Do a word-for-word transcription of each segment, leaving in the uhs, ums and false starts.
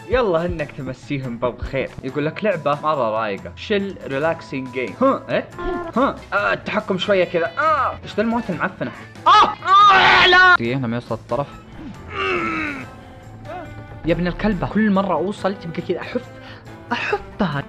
يلا انك تمسيهم بالخير. يقول لك لعبة مرة رايقة، شل ريلاكسينج جيم. ها ايه ها آه التحكم شوية كذا. اه ايش ذا الموت المعفنة؟ اه اه لا دقيقة لما يوصل الطرف. يا ابن الكلبة، كل مرة اوصل تبقى كذا احف احفها.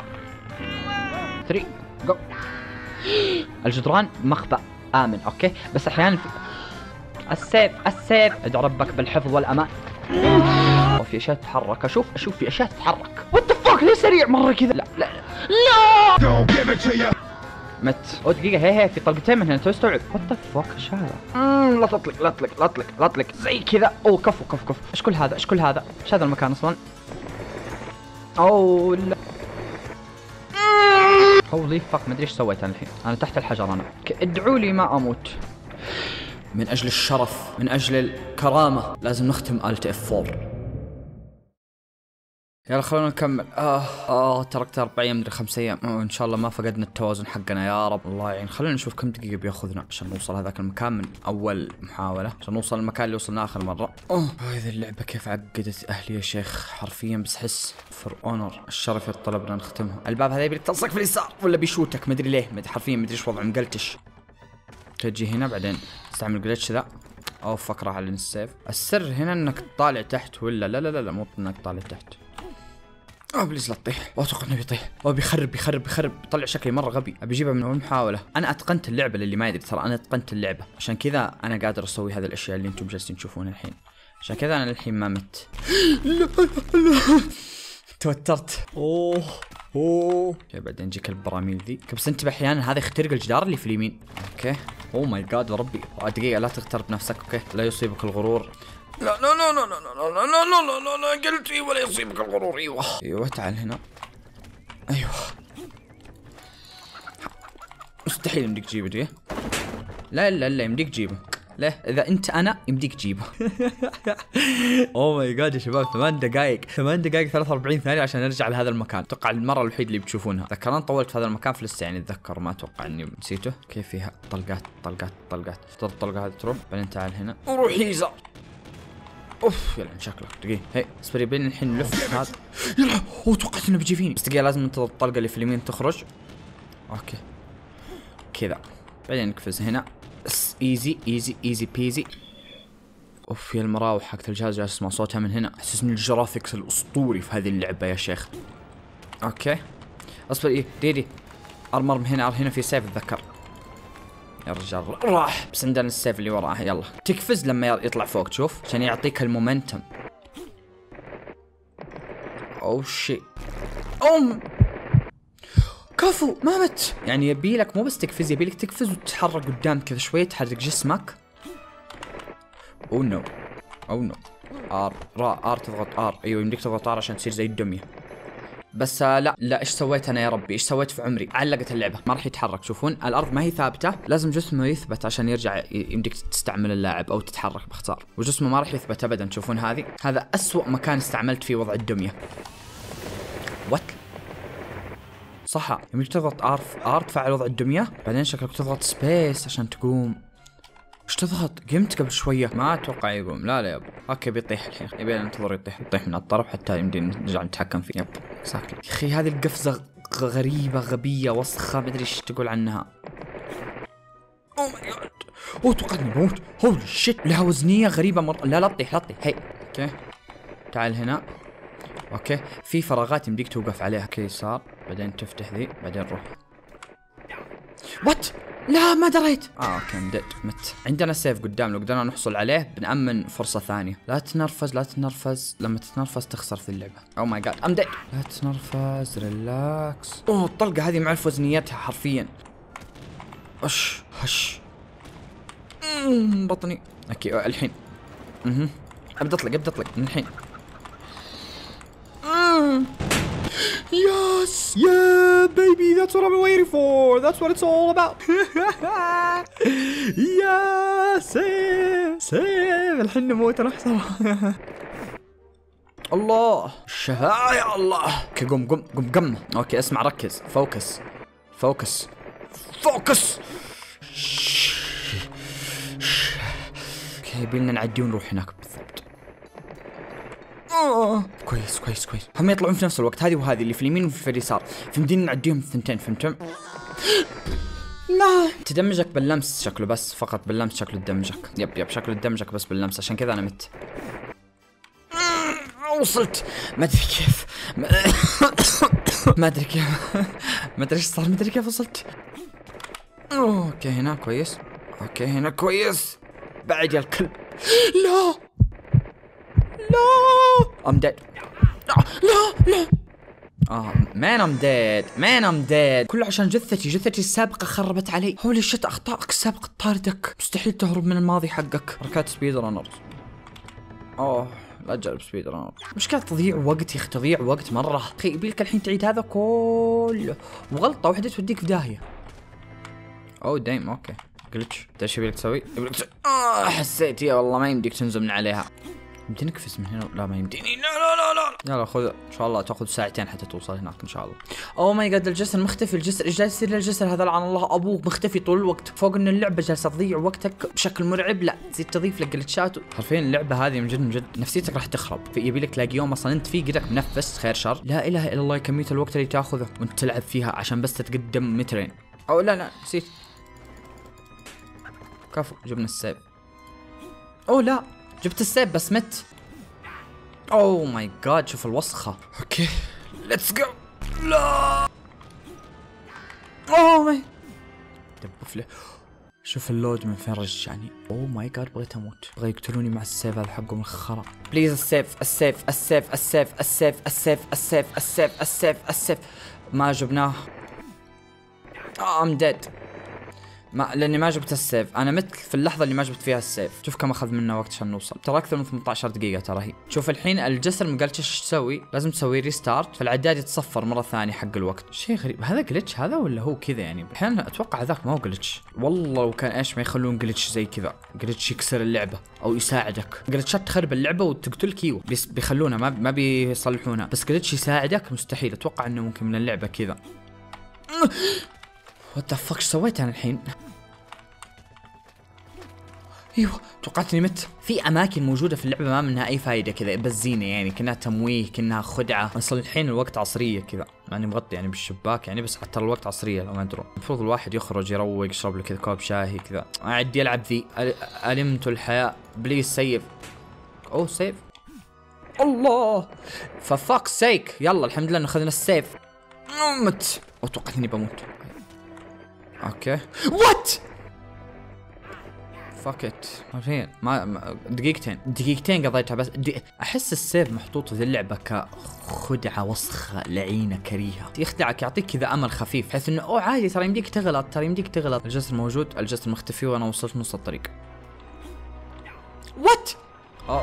ثري جو. الجدران مخبأ آمن، اوكي، بس احيانا في السيف السيف ادعو ربك بالحفظ والامان. وفي اشياء تتحرك، اشوف اشوف في اشياء تتحرك. وات ذا فاك، ليه سريع مرة كذا؟ لا لا لا مت. او دقيقة، هي هي في طلقتين من هنا، تستوعب؟ وات ذا فاك ايش هذا؟ اممم لا تطلق لا تطلق لا تطلق لا تطلق زي كذا. اوه كفو كفو كفو. ايش كل هذا؟ ايش كل هذا؟ ايش هذا المكان اصلا؟ اوه لا هولي فاك، ما ادري ايش سويت انا الحين. انا تحت الحجر انا. ادعوا لي ما اموت. من اجل الشرف، من اجل الكرامة، لازم نختم آلة اف أربعة. يلا خلونا نكمل. اه اه تركت اربع ايام مدري خمس ايام. أوه ان شاء الله ما فقدنا التوازن حقنا يا رب. الله يعين. خلينا نشوف كم دقيقة بياخذنا عشان نوصل هذاك المكان من اول محاولة، عشان نوصل المكان اللي وصلنا اخر مرة. اوه هذه اللعبة كيف عقدت اهلي يا شيخ حرفيا. بس حس فور اونر الشرف يتطلبنا نختمها. الباب هذا يبيك تلصق في اليسار ولا بيشوتك، مدري ليه، مدري حرفيا مدري ايش وضعه، مقلتش. تجي هنا بعدين تستعمل جلتش ذا. او فقرة على السيف. السر هنا انك تطالع تحت ولا لا لا لا لا مو انك تطالع تحت. اوه بليز لا تطيح. اتوقع انه بيطيح. اوه بيخرب بيخرب بيخرب بيطلع شكلي مره غبي. ابي اجيبها من اول محاوله. انا اتقنت اللعبه للي ما يدري، ترى انا اتقنت اللعبه، عشان كذا انا قادر اسوي هذه الاشياء اللي انتم جالسين تشوفونها الحين. عشان كذا انا الحين ما مت. لا لا توترت. اوه اوه بعدين يجيك البراميل ذي. بس انتبه احيانا هذا يخترق الجدار اللي في اليمين. اوكي. اوه ماي جاد ربي. دقيقه لا تغترب نفسك. اوكي لا يصيبك الغرور. لا لا لا لا لا لا لا لا لا لا لا قلت ايوه لا يصيبك الغرور. ايوه ايوه تعال هنا. ايوه مستحيل يمديك تجيبه دي. لا لا لا يمديك تجيبه. لا اذا انت انا يمديك تجيبه. اوه ماي جاد يا شباب، ثمان دقائق ثمان دقائق ثلاثة وأربعين ثانية عشان نرجع لهذا المكان. اتوقع المرة الوحيدة اللي بتشوفونها. ذكران طولت في هذا المكان فلسه يعني اتذكر، ما اتوقع اني نسيته. كيف فيها طلقات طلقات طلقات. تضرب الطلقة هذه تروح بعدين تعال هنا وروح يزا. اوف يلا شكلك دقيقة. هي اصبري بين الحين نلف هذا. يلا هو توقعت انه بيجي فيني، بس دقيقة لازم ننتظر الطلقة اللي في اليمين تخرج. اوكي كذا بعدين نقفز هنا. بس ايزي ايزي ايزي بيزي. اوف يا المراوح حقت الجهاز جالس اسمع صوتها من هنا. احس من الجرافيكس الاسطوري في هذه اللعبة يا شيخ. اوكي اصبر ايه ديدي ارمر من هنا. هنا في سيف اتذكر. يا رجال راح، بس عندنا السيف اللي وراه. يلا تقفز لما يطلع فوق تشوف عشان يعطيك المومنتم. اوه شي اوم كفو ما مت. يعني يبيلك مو بس تقفز، يبيلك تقفز وتتحرك قدام كذا شوي، تحرك جسمك. اوه نو اوه نو. ار را ار تضغط ار. ايوه يمديك تضغط ار عشان تصير زي الدمية. بس آه لا لا ايش سويت انا يا ربي؟ ايش سويت في عمري؟ علقت اللعبه ما راح يتحرك. شوفون الارض ما هي ثابته، لازم جسمه يثبت عشان يرجع يمديك تستعمل اللاعب او تتحرك باختصار، وجسمه ما راح يثبت ابدا. تشوفون هذه هذا اسوأ مكان استعملت فيه وضع الدميه. وات صح يمديك تضغط ار ار تفعل وضع الدميه، بعدين شكلك تضغط سبيس عشان تقوم. ايش تضغط؟ قمت قبل شويه ما اتوقع يقوم. لا لا يب. اوكي بيطيح الحين، يبي ننتظر يطيح يطيح من الطرف حتى يمدينا نرجع نتحكم فيه. يب ساكت يا اخي. هذه القفزه غريبه غبيه وسخه، مدري ايش تقول عنها. اوه ماي جاد. اوه توقعتني بموت. هولي شيت لها وزنيه غريبه مره. لا لا تطيح لا تطيح. هي اوكي تعال هنا. اوكي في فراغات يمديك توقف عليها. اوكي يسار بعدين تفتح ذي بعدين روح. وات لا ما دريت. اه اوكي مدت مت. عندنا سيف قدام لو قدرنا نحصل عليه بنأمن فرصة ثانية. لا تنرفز لا تنرفز، لما تتنرفز تخسر في اللعبة. او ماي جاد ام ديد. لا تنرفز ريلاكس. اوه الطلقة هذه معرف وزنيتها حرفيا. اش هش امم بطني. اوكي الحين اها ابدا اطلق ابدا اطلق من الحين. امم Yes! Yeah, baby, that's what I've been waiting for. That's what it's all about. Yeah, سيف سيف الحين نموت انا احسن. الله الشفاعة يا الله. اوكي قم قم قم قم. اوكي اسمع ركز فوكس فوكس فوكس. اوكي يبيلنا نعدي ونروح هناك بالضبط. أوه. كويس كويس كويس، هم يطلعون في نفس الوقت، هذه وهذه اللي في اليمين وفي اليسار، فمدين نعديهم ثنتين. فهمتم؟ لا تدمجك باللمس شكله، بس فقط باللمس شكله تدمجك. يب يب شكله تدمجك بس باللمس، عشان كذا انا مت. وصلت ما ادري كيف ما ادري كيف ما ادري ايش صار، ما ادري كيف وصلت. اوكي هنا كويس، اوكي هنا كويس. بعد يا الكلب. لا لا ام ديد. لا لا اه مان ام ديد، مان ام ديد، كله عشان جثتي، جثتي السابقة خربت علي. هولي شت، اخطائك السابقة طاردك، مستحيل تهرب من الماضي حقك. حركات سبيد رانرز. اوه لا تجرب سبيد رانر، مشكلة تضيع وقت يا اخي، تضيع وقت مرة. اخي يبيلك الحين تعيد هذا كله، وغلطة واحدة توديك في داهية. اوه دايم اوكي جلتش. ايش يبيلك تسوي؟ يبيلك تسوي اه حسيت يا والله ما يمديك تنزل من عليها. يمديني اقفز من هنا؟ لا ما يمديني. لا لا لا لا يلا خذ، ان شاء الله تاخذ ساعتين حتى توصل هناك ان شاء الله. اوه ماي جاد الجسر مختفي، الجسر ايش جالس يصير للجسر هذا؟ لعن الله ابوه مختفي طول الوقت، فوق ان اللعبه جالسه تضيع وقتك بشكل مرعب، لا تزيد تضيف لك جلتشات. حرفيا اللعبه هذه من جد من جد نفسيتك راح تخرب. يبي لك تلاقي يوم اصلا انت في قدك منفس خير شر، لا اله الا الله كميه الوقت اللي تاخذه وانت تلعب فيها عشان بس تتقدم مترين. او لا لا نسيت، كفو جبنا السيف. اوه لا جبت السيف بس مت. اوه ماي جاد شوف الوسخة. اوكي ليتس جو. لا اوه ماي دبف له. شوف اللود من فين رجعني. اوه ماي جاد بغيت اموت، بغى يقتلوني مع السيف هذا حقهم الخرا. بليز السيف السيف السيف السيف السيف السيف السيف السيف السيف السيف. ما جبناه. ام ديد. ما لاني ما جبت السيف، انا مت في اللحظه اللي ما جبت فيها السيف. شوف كم اخذ منا وقت عشان نوصل، ترى اكثر من ثمانية عشر دقيقه ترى هي. شوف الحين الجسر ما قالش ايش تسوي، لازم تسوي ريستارت فالعداد يتصفر مره ثانيه حق الوقت. شيء غريب، هذا جلتش هذا ولا هو كذا يعني؟ احيانا اتوقع هذاك ما هو جلتش، والله لو كان ايش ما يخلون جلتش زي كذا، جلتش يكسر اللعبه او يساعدك. جلتشات تخرب اللعبه وتقتلك ايوه بس بيخلونها ما ما بيصلحونها، بس جلتش يساعدك مستحيل. اتوقع انه ممكن من اللعبه كذا. وات ذا فك سويت انا الحين؟ ايوه توقعت اني مت. في اماكن موجوده في اللعبه ما منها اي فايده كذا، بس زينه يعني، كأنها تمويه كأنها خدعه. اصلا الحين الوقت عصريه كذا، ماني مغطي يعني بالشباك يعني، بس حتى الوقت عصريه لو ما ادروا. المفروض الواحد يخرج يروق يشرب له كذا كوب شاهي كذا. اعدي العب ذي المت الحياه. بليز سيف. اوه سيف. الله ففاك سيك. يلا الحمد لله انه اخذنا السيف. مت. اتوقعت اني بموت. اوكي وات فاكت. عارفين ما دقيقتين دقيقتين قضيتها بس دي. احس السيف محطوط في اللعبه كخدعه وسخه لعينه كريهه، يخدعك يعطيك كذا امل خفيف بحيث انه اوه عادي ترى يمديك تغلط، ترى يمديك تغلط. الجسر موجود، الجسر مختفي وانا وصلت نص الطريق. وات اه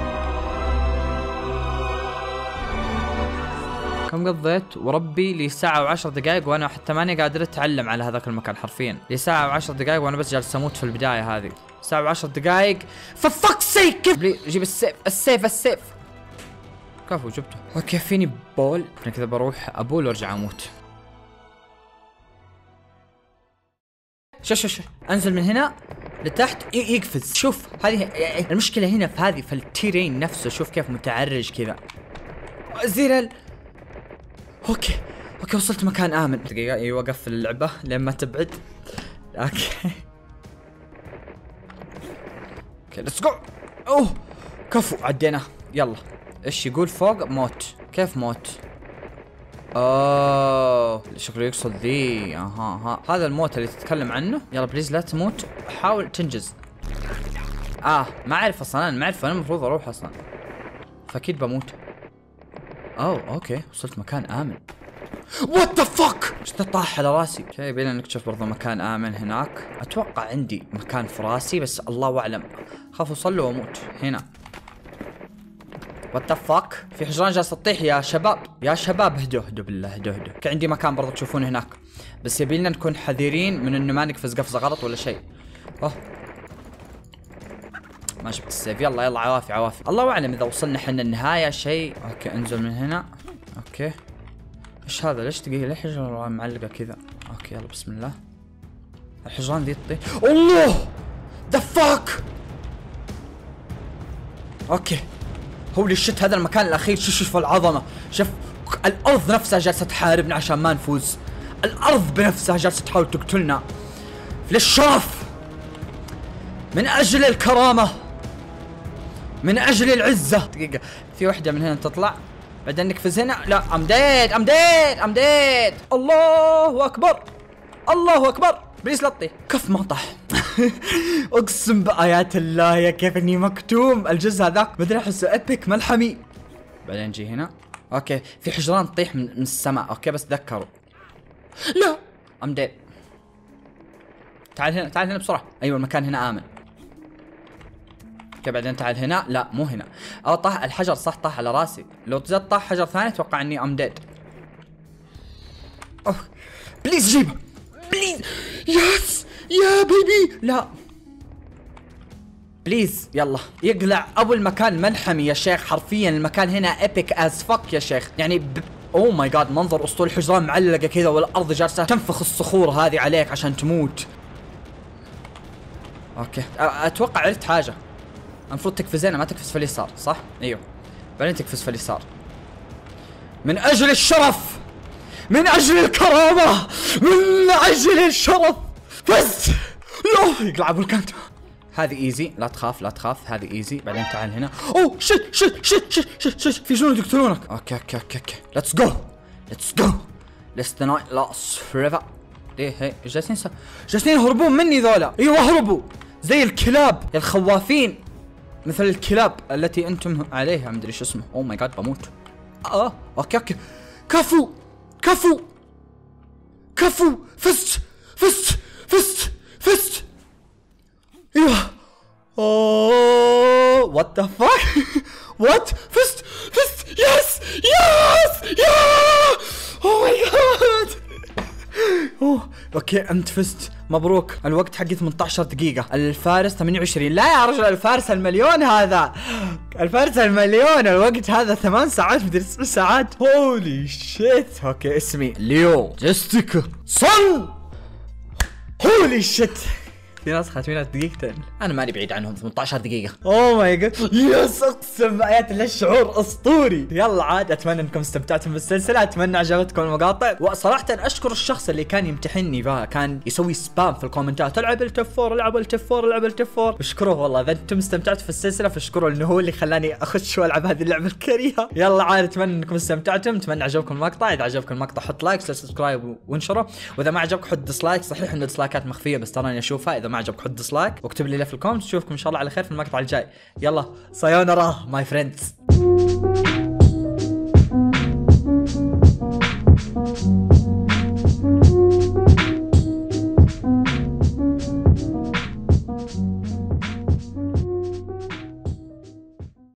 كم قضيت؟ وربي لي ساعة وعشر دقائق وانا حتى ماني قادر اتعلم على هذاك المكان حرفيا. لي ساعة وعشر دقائق وانا بس جالس اموت في البداية هذه. ساعة وعشر دقائق ففك سيك. كيف جيب السيف السيف السيف. كفو جبته. اوكي فيني بول. انا كذا بروح ابول وارجع اموت. شوف شوف شوف انزل من هنا لتحت يقفز. شوف هذه المشكلة هنا في هذه في التيرين نفسه، شوف كيف متعرج كذا. زير ال اوكي اوكي وصلت مكان امن. دقيقة ايوه قفل اللعبة لين ما تبعد. اوكي اوكي ليتس جو. اوه كفو عدينا. يلا ايش يقول فوق؟ موت. كيف موت؟ اوه شكله يقصد ذي. اها ها هذا الموت اللي تتكلم عنه. يلا بليز لا تموت، حاول تنجز. اه ما اعرف اصلا، انا ما اعرف انا المفروض اروح اصلا، فاكيد بموت. اوه اوكي وصلت مكان امن. وات ذا فك ايش طاح على راسي. اوكي يبينا نكتشف برضه مكان امن هناك. اتوقع عندي مكان في راسي بس الله اعلم، خاف اوصل له واموت. هنا وات ذا فك في حجران جالسه تطيح يا شباب. يا شباب اهدوا اهدوا بالله اهدوا اهدوا. اوكي عندي مكان برضه تشوفونه هناك، بس يبيلنا نكون حذرين من انه ما نقفز قفزه غلط ولا شيء. اوه ما جبت السيف. يلا يلا عوافي عوافي. الله اعلم اذا وصلنا حنا النهايه شيء. اوكي انزل من هنا. اوكي ايش هذا؟ ليش دقيقه ليش حجران معلقه كذا؟ اوكي يلا بسم الله. الحجران ذي تطيح. الله ذا فاك. اوكي هولي الشت هذا المكان الاخير. شوف شوف العظمه، شوف الارض نفسها جالسه تحاربنا عشان ما نفوز. الارض بنفسها جالسه تحاول تقتلنا للشرف، من اجل الكرامه، من اجل العزه. دقيقه، في وحده من هنا تطلع بعدين نقفز هنا. لا ام ديد ام ديد ام ديد. الله اكبر الله اكبر. بليز لطي كف ما طاح. اقسم بايات الله يا كيف اني مكتوم. الجزء هذاك بدنا احسه ابيك ملحمي. بعدين نجي هنا. اوكي في حجران تطيح من, من السماء. اوكي بس تذكروا. لا ام ديد. تعال هنا تعال هنا بسرعه. ايوه المكان هنا امن. اوكي بعدين تعال هنا. لا مو هنا. او طاح الحجر صح، طاح على راسي. لو زاد طاح حجر ثاني اتوقع اني ام ديد. اوه بليز جيبه بليز. يس يا بيبي. لا بليز يلا يقلع ابو المكان ملحمي يا شيخ. حرفيا المكان هنا ايبك از فك يا شيخ. يعني ب... اوه ماي جاد منظر اسطوري. الحجران معلقه كذا والارض جالسه تنفخ الصخور هذه عليك عشان تموت. اوكي اتوقع عرفت حاجه. المفروض تقفز هنا ما تقفز في اليسار صح؟ ايوه بعدين تقفز في اليسار. من اجل الشرف، من اجل الكرامه، من اجل الشرف. بس لا يقلع ابو الكنت. هذه ايزي لا تخاف لا تخاف. هذه ايزي. بعدين تعال هنا. اوه شت شت شت شت شت شت في جنود يقتلونك. اوكي اوكي اوكي اوكي ليتس جو ليتس جو ليتس ذا نايت لاست فوريفر. ايه هي جالسين س... جالسين يهربون مني ذولا. ايوه اهربوا زي الكلاب الخوافين، مثل الكلاب التي انتم عليها. مدري شو اسمه. اوه ماي جاد بموت. اه اوكي اوكي كفو كفو كفو. فزت فزت فزت فزت. ايوه اوه وات ذا فاك. وات فزت فزت. يس يس يا اوه ماي جاد. اوه اوكي انت فزت مبروك. الوقت حقي ثمانية عشر دقيقة، الفارس ثمانية وعشرين. لا يا رجل الفارس المليون هذا. الفارس المليون الوقت هذا ثمان ساعات مدري تسع ساعات. هولي شيت. اوكي اسمي ليو جستيكا صن. هولي شيت. في ناس خاتمينها دقيقتين، انا ماني بعيد عنهم ثمانية عشر دقيقة. اوه ماي جاد يس اقسم بايات الله الشعور اسطوري. يلا عاد اتمنى انكم استمتعتم بالسلسلة، اتمنى عجبتكم المقاطع. وصراحة اشكر الشخص اللي كان يمتحني بها، كان يسوي سبام في الكومنتات العب التفور العب التفور العب التفور. اشكروه والله. اذا انتم استمتعتوا في السلسلة فاشكروه لانه هو اللي خلاني اخش والعب هذه اللعبة الكريهة. يلا عاد اتمنى انكم استمتعتم، اتمنى عجبكم المقطع. اذا عجبكم المقطع حط لايك سبسكرايب وانشره، واذا ما عجبك حط ديسلايك. صحيح انه ديسلايكات مخفية بس تراني اشوفها. اذا ما عجبك حط ديسلايك واكتب لي في الكومنت. نشوفكم ان شاء الله على خير في المقطع الجاي. يلا سايونارا ماي فريندز.